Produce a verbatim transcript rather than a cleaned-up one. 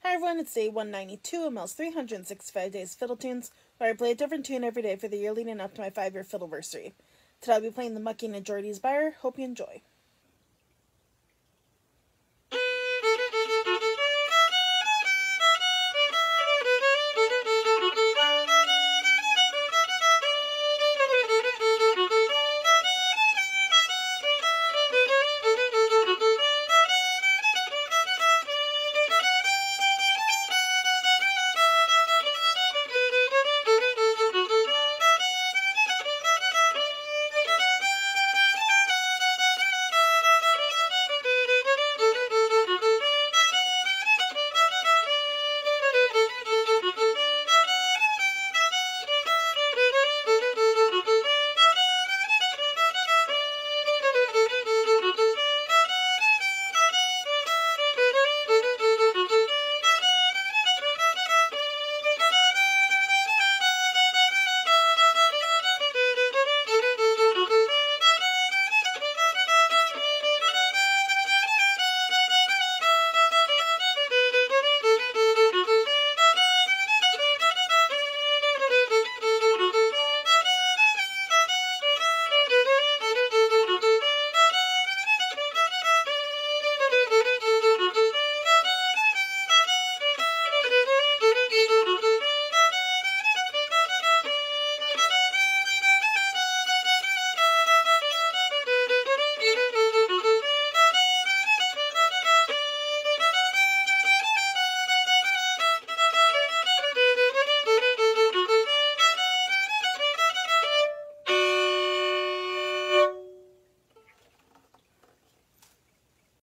Hi everyone, it's day one ninety-two of Mel's three hundred sixty-five Days Fiddle Tunes, where I play a different tune every day for the year leading up to my five-year Fiddleversary. Today I'll be playing the Mucking and Geordie's Byre. Hope you enjoy.